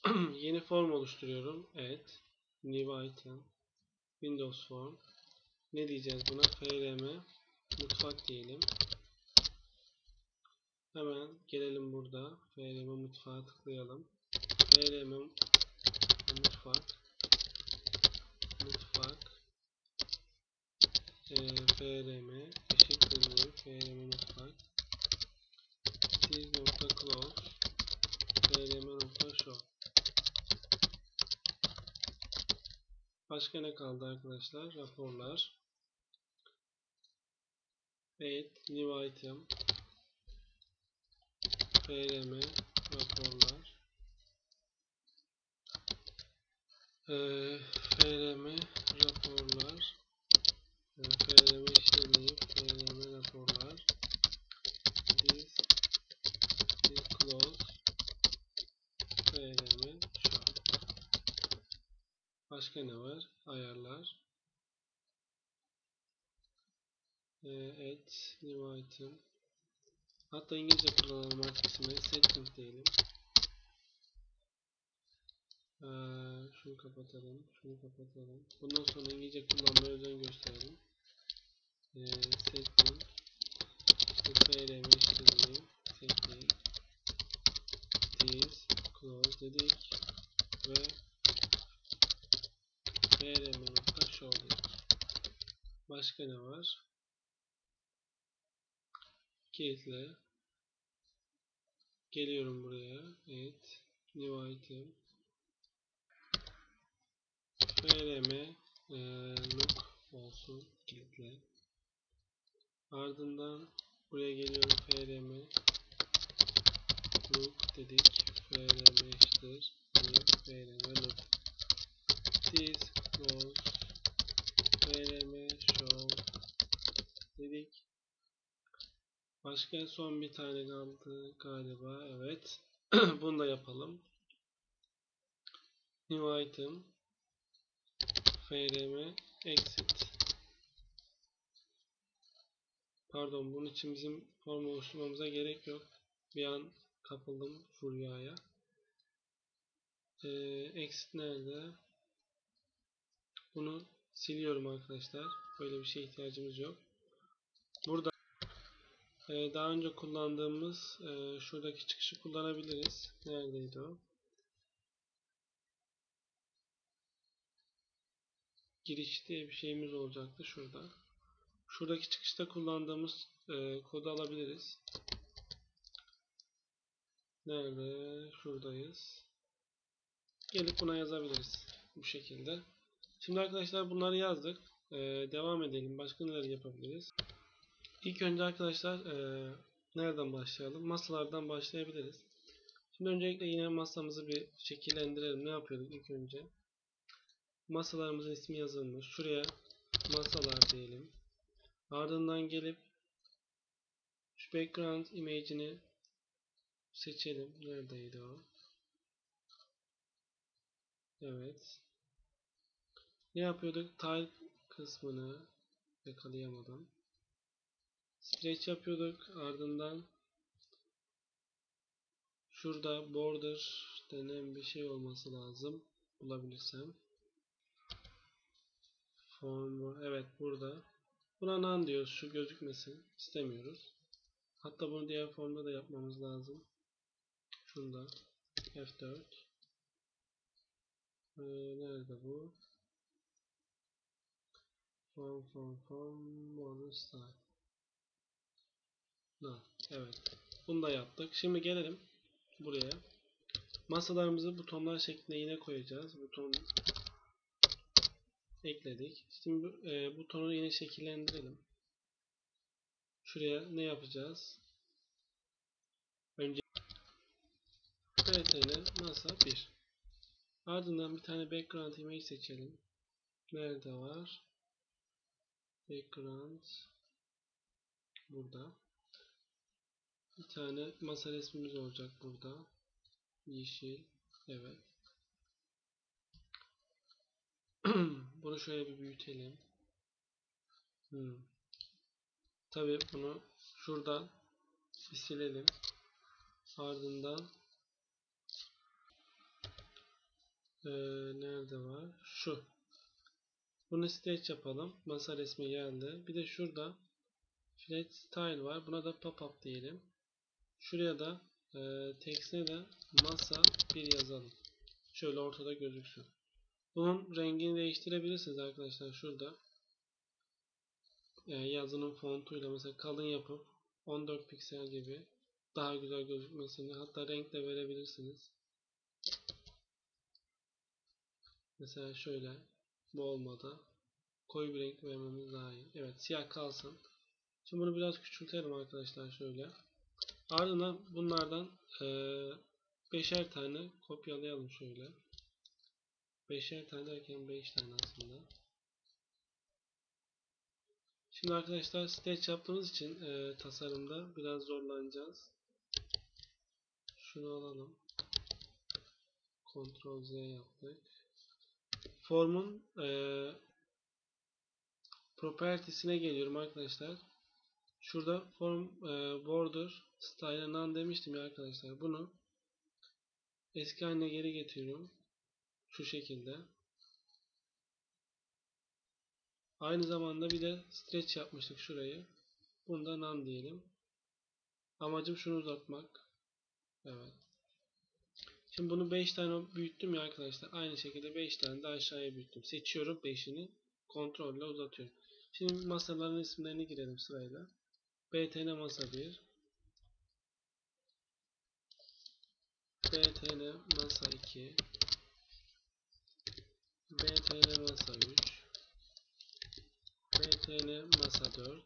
Yeni form oluşturuyorum. Add new item Windows form. Ne diyeceğiz buna? frm mutfak diyelim. Hemen gelelim burada. frm mutfağa tıklayalım. frm mutfak frm eşittir new frm mutfak this.close frm.show. Başka ne kaldı arkadaşlar? Raporlar. Add new item frm raporlar frm raporlar frm işleyip frm raporlar this close frm show. Başka ne var? Ayarlar. Add new item. Hatta İngilizce kullanalım artık ismini. Setting diyelim. Şunu kapatalım. Şunu kapatalım. Bundan sonra İngilizce kullanmaya özen gösterelim. Setting frm işleyip setting this close dedik ve frm.show dedik. Başka ne var? Kilitle. Geliyorum buraya. Evet. New item. frm look olsun. Kilitle. Ardından buraya geliyorum. frm look dedik. frm eşittir new frm look. This close frm show dedik. Başka son bir tane kaldı galiba. Evet. Bunu da yapalım. New item frm exit. Pardon, bunun için bizim form oluşturmamıza gerek yok. Bir an kapıldım furyaya. Exit nerede? Bunu siliyorum arkadaşlar. Böyle bir şeye ihtiyacımız yok. Burada daha önce kullandığımız şuradaki çıkışı kullanabiliriz. Neredeydi o? Giriş diye bir şeyimiz olacaktı şurada. Şuradaki çıkışta kullandığımız kodu alabiliriz. Nerede? Şuradayız. Gelip buna yazabiliriz. Bu şekilde. Şimdi arkadaşlar bunları yazdık. Devam edelim. Başka neler yapabiliriz? İlk önce arkadaşlar nereden başlayalım? Masalardan başlayabiliriz. Şimdi öncelikle yine masamızı bir şekillendirelim. Ne yapıyorduk ilk önce? Masalarımızın ismi yazılmış. Şuraya masalar diyelim. Ardından gelip şu background image'ini seçelim. Neredeydi o? Evet. Ne yapıyorduk? Type kısmını yakalayamadım. Stretch yapıyorduk. Ardından şurada border denen bir şey olması lazım. Bulabilirsem. Form, evet burada. Buna none diyoruz. Şu gözükmesin. İstemiyoruz. Hatta bunu diğer formda da yapmamız lazım. Şunda F4. Nerede bu? Form border style. No. Evet. Bunu da yaptık. Şimdi gelelim buraya. Masalarımızı butonlar şeklinde yine koyacağız. Buton ekledik. Şimdi butonu yine şekillendirelim. Şuraya ne yapacağız? Önce btn masa 1. Ardından bir tane background image seçelim. Nerede var? Background burada. Bir tane masa resmimiz olacak burada. Yeşil. Evet. Bunu şöyle bir büyütelim. Tabii bunu şuradan bir silelim. Ardından Nerede var? Şu. Bunu stretch yapalım. Masa resmi geldi. Bir de şurada flat style var. Buna da pop-up diyelim. Şuraya da text'e de masa bir yazalım. Şöyle ortada gözüksün. Bunun rengini değiştirebilirsiniz arkadaşlar. Şurada yazının fontuyla mesela kalın yapıp 14 piksel gibi daha güzel gözükmesini, hatta renk de verebilirsiniz. Mesela şöyle, bu olmadı. Koyu bir renk vermemiz daha iyi. Evet, siyah kalsın. Şimdi bunu biraz küçültelim arkadaşlar şöyle. Ardından bunlardan beşer tane kopyalayalım şöyle. Beşer tane derken 5 tane aslında. Şimdi arkadaşlar stretch yaptığımız için tasarımda biraz zorlanacağız. Şunu alalım. Ctrl Z yaptık. Formun properties'ine geliyorum arkadaşlar. Şurada form border style none demiştim ya arkadaşlar. Bunu eski haline geri getiriyorum. Şu şekilde. Aynı zamanda bir de stretch yapmıştık şurayı. Bunu da none diyelim. Amacım şunu uzatmak. Evet. Şimdi bunu 5 tane büyüttüm ya arkadaşlar. Aynı şekilde 5 tane de aşağıya büyüttüm. Seçiyorum 5'ini. Kontrolle uzatıyorum. Şimdi masaların isimlerini girelim sırayla. BTN masa 1. BTN masa 2. BTN masa 3. BTN masa 4.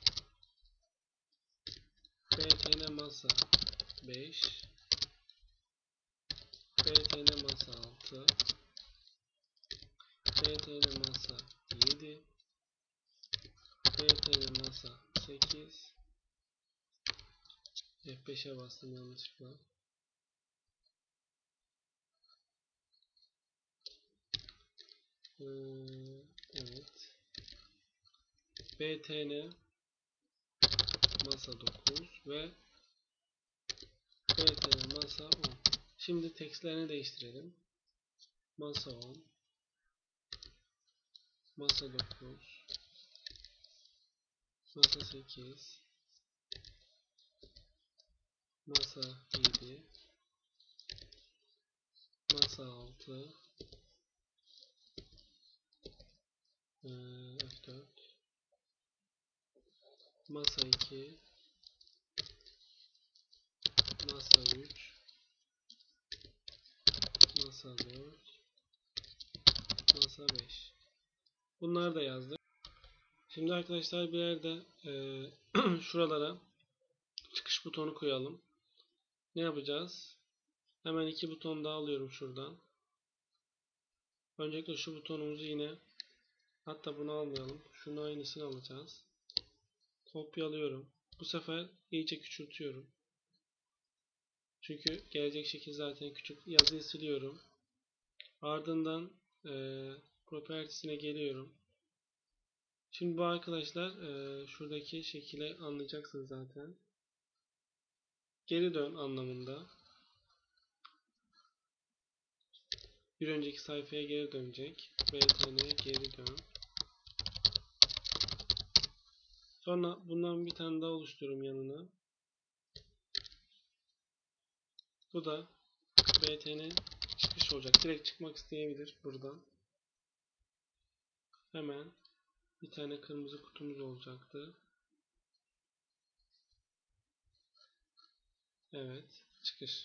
BTN masa 5. BTN masa 6. BTN masa 7. BTN masa 8. F5'e bastım yanlışlıkla. Evet. BTN masa 9 ve BTN masa 10. Şimdi tekstlerini değiştirelim. Masa 10, masa 9, masa 8, masa 7, masa 6, F4, masa 2, masa 3, masa 4, masa 5. Bunları da yazdık. Şimdi arkadaşlar bir yerde şuralara çıkış butonu koyalım. Ne yapacağız? Hemen iki buton daha alıyorum şuradan. Öncelikle şu butonumuzu yine, hatta bunu almayalım. Şunu aynısını alacağız. Kopyalıyorum. Bu sefer iyice küçültüyorum. Çünkü gelecek şekil zaten küçük. Yazıyı siliyorum. Ardından properties'ine geliyorum. Şimdi bu arkadaşlar şuradaki şekilde anlayacaksınız zaten. Geri dön anlamında. Bir önceki sayfaya geri dönecek. BTN'ye geri dön. Sonra bundan bir tane daha oluşturuyorum yanına. Bu da BTN çıkış olacak. Direkt çıkmak isteyebilir buradan. Hemen bir tane kırmızı kutumuz olacaktı. Evet, çıkış.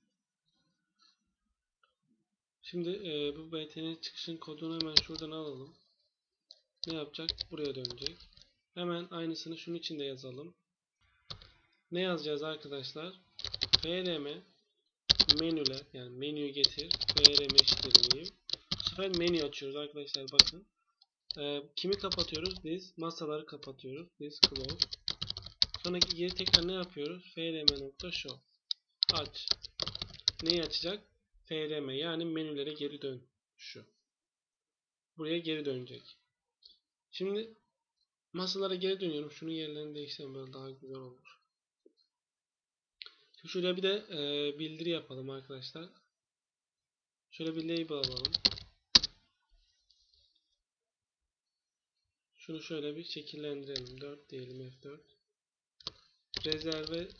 Şimdi bu BTN çıkışın kodunu hemen şuradan alalım. Ne yapacak? Buraya dönecek. Hemen aynısını şunun için de yazalım. Ne yazacağız arkadaşlar? frm menüler, yani menüyü getir. frm eşittir new. Bu sefer menü açıyoruz arkadaşlar, bakın. Kimi kapatıyoruz? Biz masaları kapatıyoruz. Biz close. Sonraki geri tekrar ne yapıyoruz? frm.show. Aç. Neyi açacak? frm, yani menülere geri dön. Şu. Buraya geri dönecek. Şimdi masalara geri dönüyorum. Şunun yerlerini değiştirelim, böyle daha güzel olur. Şimdi şuraya bir de bildiri yapalım arkadaşlar. Şöyle bir label alalım. Şunu şöyle bir şekillendirelim. 4 diyelim, F4. Rezerve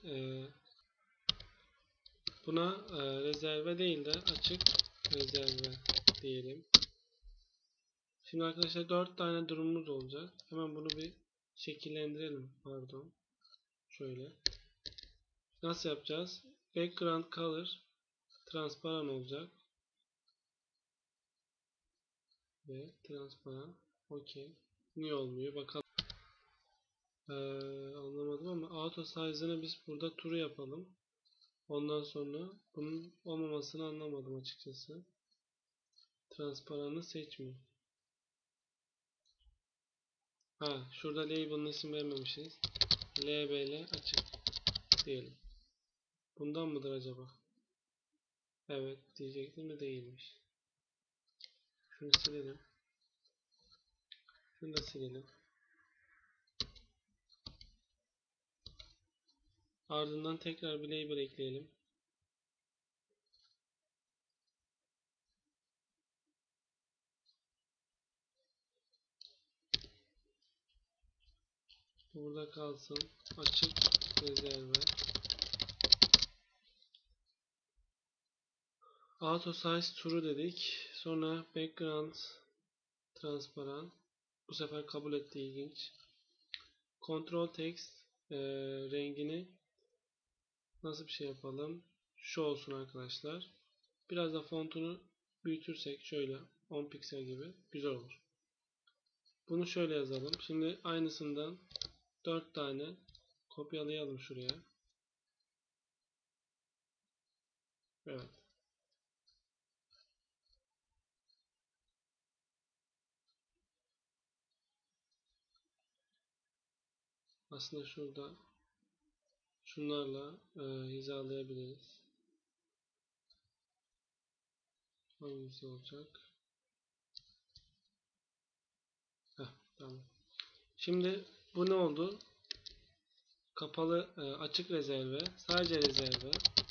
buna rezerve değil de açık rezerve diyelim. Şimdi arkadaşlar 4 tane durumumuz olacak. Hemen bunu bir şekillendirelim. Pardon. Şöyle. Nasıl yapacağız? Background color transparan olacak. Ve transparan. OK. Niye olmuyor? Bakalım. Anlamadım ama auto size'ını biz burada true yapalım. Ondan sonra bunun olmamasını anlamadım açıkçası. Transparanı seçmiyor. Şurada label'ın isim vermemişiz. LBL açık diyelim. Bundan mıdır acaba? Evet diyecektim de değilmiş. Şunu silelim. Şunu da silelim. Ardından tekrar bir label ekleyelim. Burada kalsın. Açık rezerve. Auto size true dedik. Sonra background transparan. Bu sefer kabul etti, ilginç. Control text rengini nasıl bir şey yapalım? Şu olsun arkadaşlar. Biraz da fontunu büyütürsek şöyle 10 piksel gibi güzel olur. Bunu şöyle yazalım. Şimdi aynısından 4 tane kopyalayalım şuraya. Evet. Aslında şurada şunlarla hizalayabiliriz. Hangisi olacak? Tamam. Şimdi bu ne oldu? Kapalı, açık rezerve, sadece rezerve.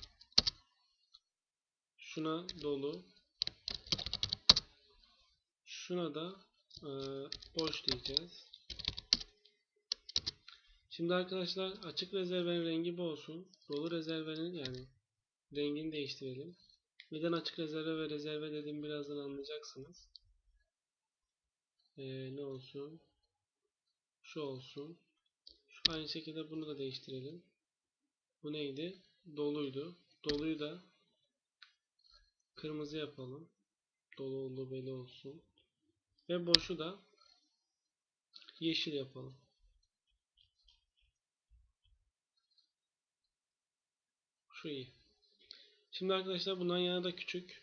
Şuna dolu. Şuna da e, boş diyeceğiz. Şimdi arkadaşlar açık rezervenin rengi bu olsun. Dolu rezervenin yani rengini değiştirelim. Neden açık rezerve ve rezerve dediğimi birazdan anlayacaksınız. Ne olsun? Şu olsun. Aynı şekilde bunu da değiştirelim. Bu neydi? Doluydu. Doluyu da kırmızı yapalım. Dolu olduğu belli olsun. Ve boşu da yeşil yapalım. Şu iyi. Şimdi arkadaşlar bundan yana da küçük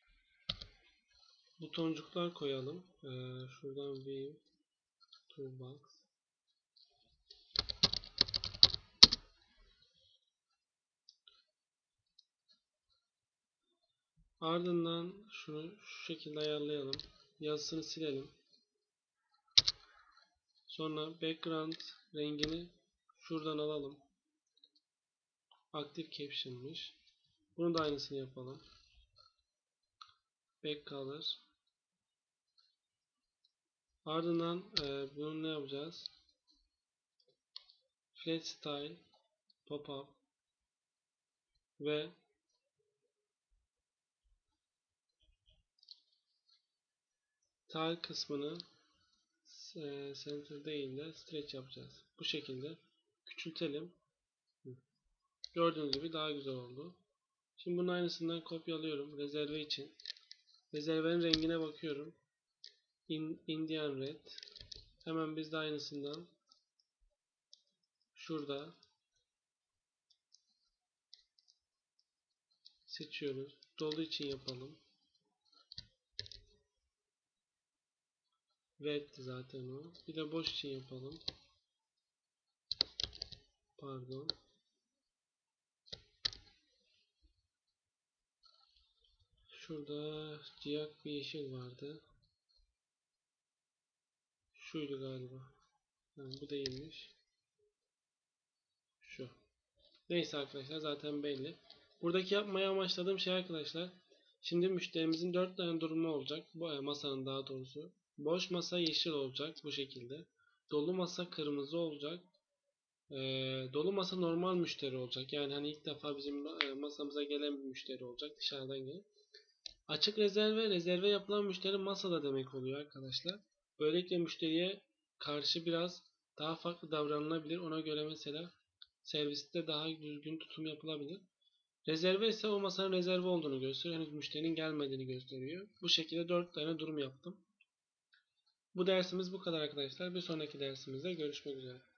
butoncuklar koyalım. Şuradan bir toolbox. Ardından şunu şu şekilde ayarlayalım. Yazısını silelim. Sonra background rengini şuradan alalım. Active Caption'mış. Bunu da aynısını yapalım. Back Color. Ardından bunu ne yapacağız? Flat Style Pop-up ve Tile kısmını center değil de stretch yapacağız. Bu şekilde küçültelim. Gördüğünüz gibi daha güzel oldu. Şimdi bunun aynısından kopyalıyorum rezerve için. Rezervenin rengine bakıyorum. Indian Red. Hemen biz de aynısından şurada seçiyoruz. Dolu için yapalım. Red zaten o. Bir de boş için yapalım. Pardon. Şurada ciyak bir yeşil vardı. Şuydu galiba. Yani bu değilmiş. Şu. Neyse arkadaşlar zaten belli. Buradaki yapmaya amaçladığım şey arkadaşlar. Şimdi müşterimizin 4 tane durumu olacak. Bu masanın daha doğrusu. Boş masa yeşil olacak bu şekilde. Dolu masa kırmızı olacak. Dolu masa normal müşteri olacak. Yani hani ilk defa bizim masamıza gelen bir müşteri olacak. Dışarıdan gelen. Açık rezerve yapılan müşteri masada demek oluyor arkadaşlar. Böylelikle müşteriye karşı biraz daha farklı davranılabilir. Ona göre mesela serviste daha düzgün tutum yapılabilir. Rezerve ise o masanın rezerve olduğunu gösteriyor. Henüz müşterinin gelmediğini gösteriyor. Bu şekilde 4 tane durum yaptım. Bu dersimiz bu kadar arkadaşlar. Bir sonraki dersimizde görüşmek üzere.